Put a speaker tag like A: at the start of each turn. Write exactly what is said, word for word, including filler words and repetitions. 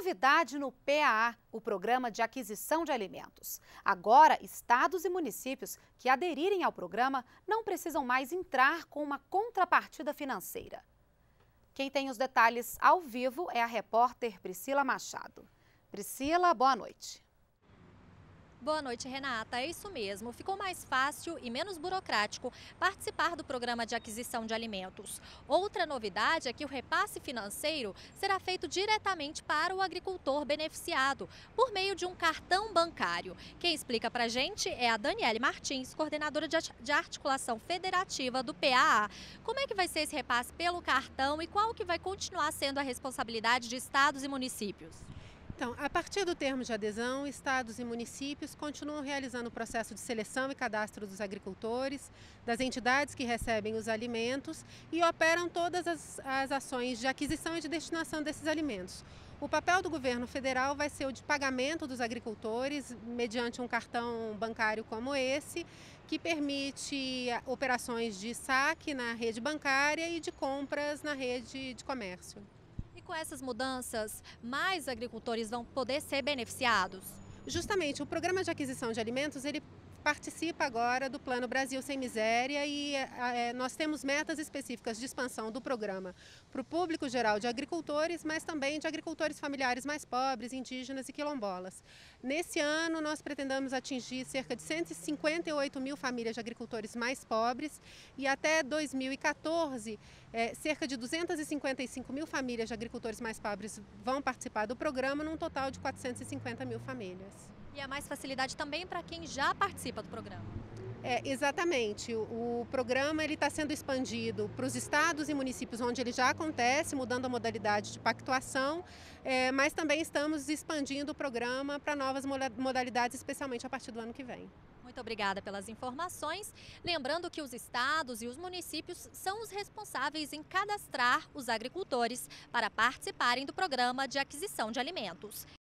A: Novidade no P A A, o Programa de Aquisição de Alimentos. Agora, estados e municípios que aderirem ao programa não precisam mais entrar com uma contrapartida financeira. Quem tem os detalhes ao vivo é a repórter Priscila Machado. Priscila, boa noite.
B: Boa noite, Renata. É isso mesmo. Ficou mais fácil e menos burocrático participar do Programa de Aquisição de Alimentos. Outra novidade é que o repasse financeiro será feito diretamente para o agricultor beneficiado, por meio de um cartão bancário. Quem explica pra gente é a Daniele Martins, coordenadora de articulação federativa do P A A. Como é que vai ser esse repasse pelo cartão e qual que vai continuar sendo a responsabilidade de estados e municípios?
C: Então, a partir do termo de adesão, estados e municípios continuam realizando o processo de seleção e cadastro dos agricultores, das entidades que recebem os alimentos e operam todas as, as ações de aquisição e de destinação desses alimentos. O papel do governo federal vai ser o de pagamento dos agricultores mediante um cartão bancário como esse, que permite operações de saque na rede bancária e de compras na rede de comércio.
B: Com essas mudanças, mais agricultores vão poder ser beneficiados?
C: Justamente, o Programa de Aquisição de Alimentos, ele participa agora do Plano Brasil Sem Miséria e é, nós temos metas específicas de expansão do programa para o público geral de agricultores, mas também de agricultores familiares mais pobres, indígenas e quilombolas. Nesse ano, nós pretendemos atingir cerca de cento e cinquenta e oito mil famílias de agricultores mais pobres e até dois mil e quatorze, é, cerca de duzentas e cinquenta e cinco mil famílias de agricultores mais pobres vão participar do programa, num total de quatrocentas e cinquenta mil famílias.
B: E há mais facilidade também para quem já participa do programa.
C: É, exatamente. O, o programa está sendo expandido para os estados e municípios onde ele já acontece, mudando a modalidade de pactuação, é, mas também estamos expandindo o programa para novas modalidades, especialmente a partir do ano que vem.
B: Muito obrigada pelas informações. Lembrando que os estados e os municípios são os responsáveis em cadastrar os agricultores para participarem do Programa de Aquisição de Alimentos.